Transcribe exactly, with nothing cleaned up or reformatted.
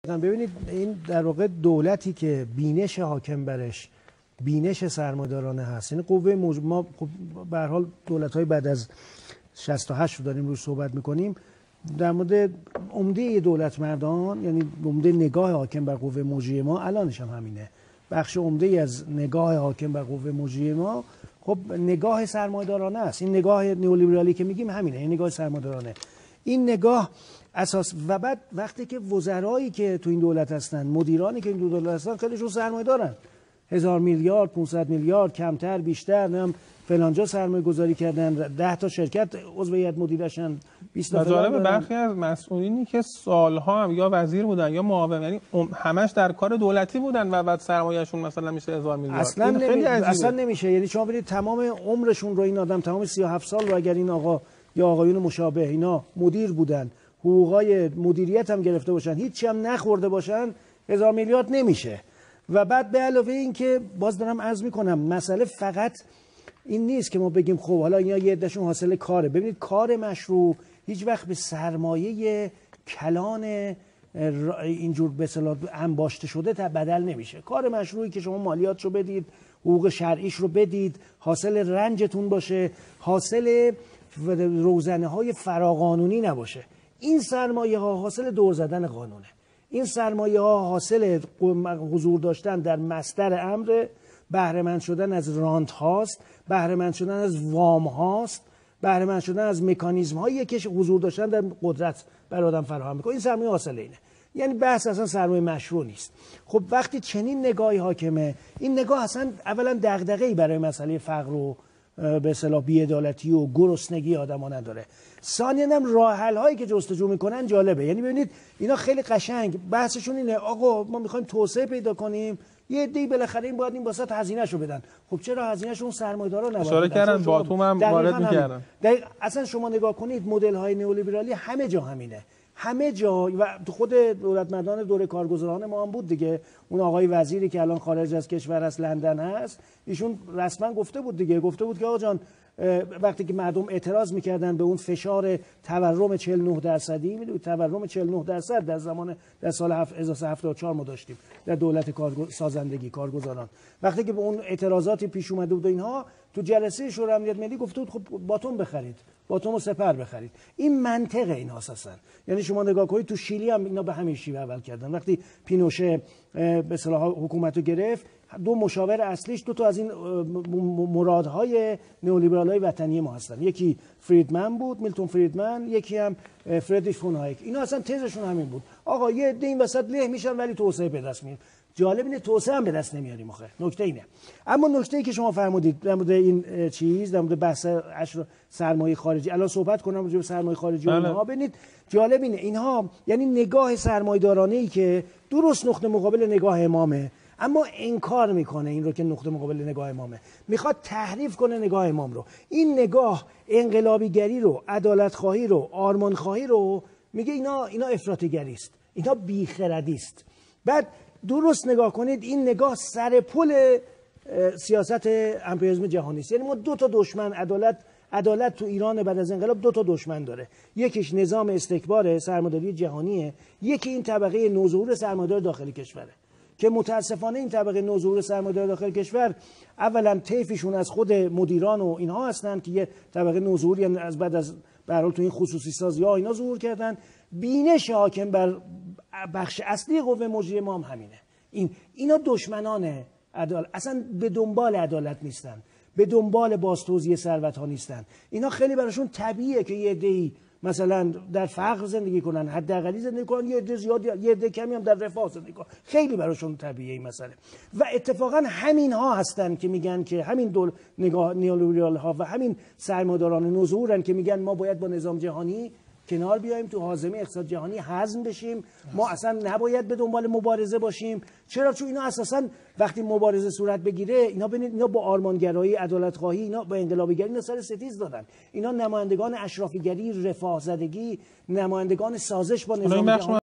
ببینید این در واقع دولتی که بینش حاکم برش بینش سرمایه‌دارانه هست، یعنی قوه موج... ما به هر حال دولت‌های بعد از شصت و هشت رو داریم روش صحبت می‌کنیم، در مورد عمده دولت مردان، یعنی عمده نگاه حاکم بر قوه مجریه ما الانش هم همینه. بخش عمده از نگاه حاکم بر قوه مجریه ما خب نگاه سرمایه‌دارانه است. این نگاه نئولیبرالی که میگیم همینه، این نگاه سرمایه‌دارانه. این نگاه اساس و بعد وقتی که وزرایی که تو این دولت هستن، مدیرانی که این دولت هستن، خیلیشون سرمایه دارن. هزار میلیارد، پانصد میلیارد، کمتر بیشتر، نم فلانجا سرمایه گذاری کردن، ده تا شرکت عضو هیئت مدیرشن، بیست تا فلان دارن. برخی از مسئولینی که سالها هم یا وزیر بودن یا معاون، یعنی همش در کار دولتی بودن و بعد سرمایه‌شون مثلا میشه هزار میلیارد. اصلا نمی... اصلا نمیشه. یعنی شما ببینید تمام عمرشون رو این آدم، تمام سی و هفت سال رو اگر این آقا یا آقایون مشابه اینا مدیر بودن، حقوقای مدیریت هم گرفته باشن، هیچی هم نخورده باشن، هزار میلیارد نمیشه. و بعد به علاوه این که باز دارم عرض میکنم، مسئله فقط این نیست که ما بگیم خب حالا اینا یه عدهشون حاصل کاره. ببینید کار مشروع هیچ وقت به سرمایه کلان اینجور به اصطلاح انباشته شده بدل نمیشه. کار مشروعی که شما مالیاتشو بدید، حقوق شرعیش رو بدید، حاصل رنجتون باشه، حاصل روزنه های فراقانونی نباشه. این سرمایه ها حاصل دور زدن قانونه. این سرمایه ها حاصل حضور داشتن در مصدر امر، بهره مند شدن از رانت هاست، بهره مند شدن از وام هاست، بهره مند شدن از مکانیزم هایی که حضور داشتن در قدرت بر آدم فراهم میکنه. این سرمایه حاصل اینه. یعنی بحث اصلا سرمایه مشروع نیست. خب وقتی چنین نگاهی حاکمه، این نگاه اصلا اولا دغدغه‌ای برای مسئله فقر و به اصطلاح بی‌عدالتی و گرسنگی آدما نداره. ثانیاً هم راه حل هایی که جستجو میکنن جالبه. یعنی ببینید اینا خیلی قشنگ بحثشون اینه، آقا ما میخوایم توسعه پیدا کنیم، یه عده‌ای بالاخره این باید این واسط هزینه‌شو بدن. خب چرا هزینه‌شون سرمایه‌دارا نباید اشاره کردن باتوم هم وارد می‌کردن. اصلا شما نگاه کنید مدل های نئولیبرالی همه جا همینه. همه جا و خود دولت مردان دوره کارگزاران ما هم بود دیگه. اون آقای وزیری که الان خارج از کشور است، لندن هست، ایشون رسما گفته بود دیگه، گفته بود که آقا جان وقتی که مردم اعتراض میکردن به اون فشار تورم چهل و نه درصدی، میدونید تورم چهل و نه درصد در زمان در سال هزار و سیصد و هفتاد و چهار ما داشتیم در دولت کارگو... سازندگی کارگزاران، وقتی که به اون اعتراضاتی پیش اومده بود اینها، تو جلسه شورای امنیت ملی گفته بود خب باتوم بخرید، باتوم و سپر بخرید. این منطقه این اساسا. یعنی شما نگاه کنید تو شیلی هم اینا به همین شیوه اول کردن. وقتی پینوشه به اصطلاح حکومت رو گرفت، دو مشاور اصلیش دو تا از این مرادهای نئولیبرالای وطنی ما هستن. یکی فریدمن بود، میلتون فریدمن، یکی هم فریدریش فون هایک. اینا اصلا تزشون همین بود. آقا یه عده این وسط له میشن ولی توسعه به دست میارن. جالب اینه توسعه هم به دست نمیاریم آخه. نکته اینه. اما نکته ای که شما فرمودید در مورد این چیز، در مورد بحث عشر سرمایه خارجی، الان صحبت کنم راجع به سرمایه خارجی اونها، ببینید جالب اینه اینها یعنی نگاه سرمایه‌دارانه‌ای که درست نقطه مقابل نگاه امامه، اما انکار میکنه این رو که نقطه مقابل نگاه امامه، میخواد تحریف کنه نگاه امام رو. این نگاه انقلابیگری رو، عدالت خواهی رو، آرمان خواهی رو میگه اینا اینا افراطیگری است، اینا بیخردی است. بعد درست نگاه کنید این نگاه سر پل سیاست امپریالیسم جهانی است. یعنی ما دو تا دشمن، عدالت عدالت تو ایران بعد از انقلاب دو تا دشمن داره. یکیش نظام استکبار سرمایه‌داری جهانیه، یکی این طبقه نوظهور سرمایه‌دار داخل کشوره که متاسفانه این طبقه نوظهور سرمایه‌دار داخل کشور اولا طیفشون از خود مدیران و اینها هستن که یه طبقه نوظهوری یعنی از بعد از به هر حال تو این خصوصی سازی‌ها اینا ظهور کردن. بینش حاکم بر بخش اصلی قوه مجریه ما هم همینه. این اینا دشمنان عدالت، اصلا به دنبال عدالت نیستن، به دنبال بازتوزیع ثروت‌ها نیستن. اینا خیلی براشون طبیعیه که یه عده‌ای مثلا در فقر زندگی کنن، حداقلی زندگی کنن، یه عده زیاد یه عده کمی هم در رفاه زندگی کنن. خیلی براشون طبیعیه این مسئله. و اتفاقا همین ها هستن که میگن که همین دول نگاه نیولیبرال ها و همین سرمایه‌داران نوظهورن که میگن ما باید با نظام جهانی کنار بیایم، تو حازمه اقتصاد جهانی هضم بشیم، ما اصلا نباید به دنبال مبارزه باشیم. چرا؟ چون اینا اساسا وقتی مبارزه صورت بگیره، اینا ببینید اینا با آرمانگرایی، عدالت خواهی، اینا با انقلابیگری اینا سر ستیز دادن. اینا نمایندگان اشرافیگری، رفاه زدگی، نمایندگان سازش با نظام جهانی